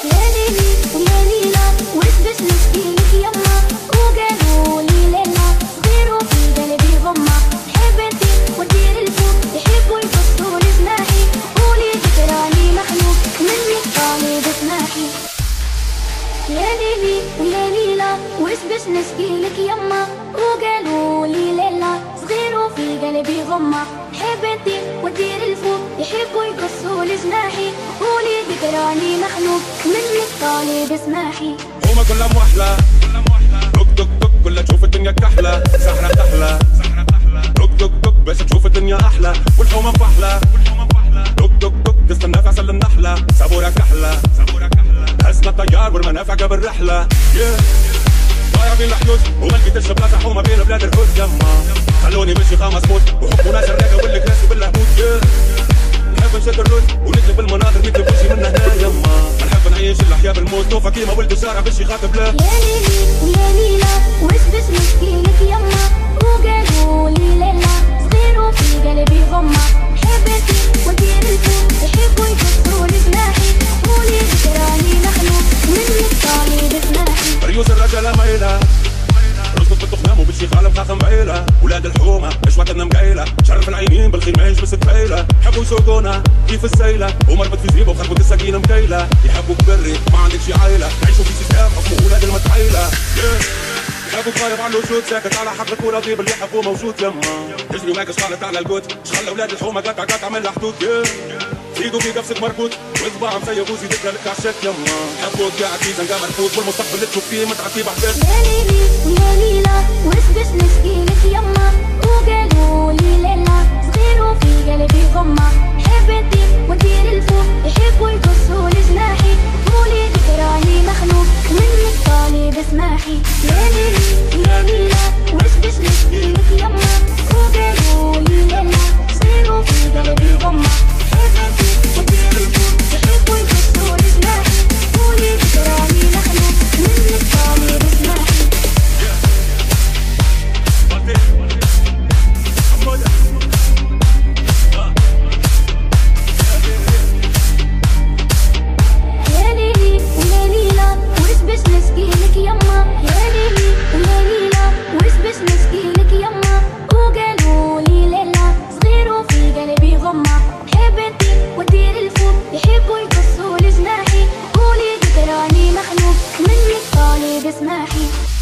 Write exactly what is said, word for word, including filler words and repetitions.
يا ليلي ويا ليلى وسبس نشكيلك يما وقالوا لي ليلى صغير وفي قلبي غمة حب انتي ودير الفوق يحبوا يقصوا لي جناحي قولي ذكراني مخلوق منك طالب اسماحي يا ليلي ويا ليلى وسبس نشكيلك يما وقالوا لي ليلى صغير وفي قلبي غمة حب انتي ودير الفوق يحبوا يقصوا لي جناحي قولي ذكراني مخلوق منك طالب اسماحي هما كلهم وحلة دق دق دق كلها تشوف الدنيا كحلة سحرة تحلى دق دق دق بس تشوف الدنيا أحلى والحومة فحلة دق دق دق تستنى في عسل النحلة سابورة كحلة حسنا الطيار والمنافع قبل رحلة ضايع بين الحدود وما لقيتش بلاصة حومة بين بلاد الحوت يما خلوني مشي خامس موت وحب ناس الراقة واللي كراسي بالهموت نحب نشد الروس ونقلب المناظر نكتب وشي من هنا يما نحب نعيش الأحياء بالموت نوفا كيما ولد الشارع باش يخاطب له يا ليلي ويا ليلى وسبس نشكيلك يما وقالوا لي ليلى صغير وفي قلبي غمة حب انتي ودير الفوق يحبوا يكسروا لي جناحي قولي ذكراني مخلوق منك طالب اسماحي ريوس الرجالة مايلة رزقك بالتخمام وبالشي خالف خاخم بعيلة ولاد الحومة اشواكنا مقايلة شرف العينين بالخيل ما يجبس تفايلة يحبوا يسوقونا كيف السيلة ومربط في زيبة وخربط السكينة مكيلة يحبوك بري ما عندك شي عايلة تعيشوا في سيستم حكموا ولاد المتحيلة يحبوك غايب على الوجود ساكت على حقك وراضي باللي يحبوه موجود يما تجري وماك شغالت على القوت شغل اولاد الحومة قطع قطع من الحدود زيدوا في قفصك مربوط وصباع مسيب وزيد لك عشاك يما حبوك قاعد في زنقة مرفوض والمستقبل اللي تشوف فيه متعتي بعدين يا ليلي ويا ليلى وسبس نشكيلك يما وقالوا لي ليلى صغير وفي قلبي غمة حب انتي ودير الفوق يحبوا يقصوا لي جناحي قولي ذكراني مخلوق منك طالب اسماحي يا ليلي ويا ليلى وسبس نشكيلك يما وقالوا لي ليلى صغير وفي قلبي غمة حب انتي ودير الفوق يحبوا يقصوا لي جناحي قولي ذكراني مخلوق منك طالب اسماحي يا ليلي ويا ليلى وسبس نشكيلك يما يا ليلي ويا ليلى وسبس نشكيلك يما وقالوا لي ليلى صغير وفي قلبي غمة حب انتي ودير الفوق يحبوا يقصوا لي جناحي قولي ذكراني مخلوق منك طالب اسماحي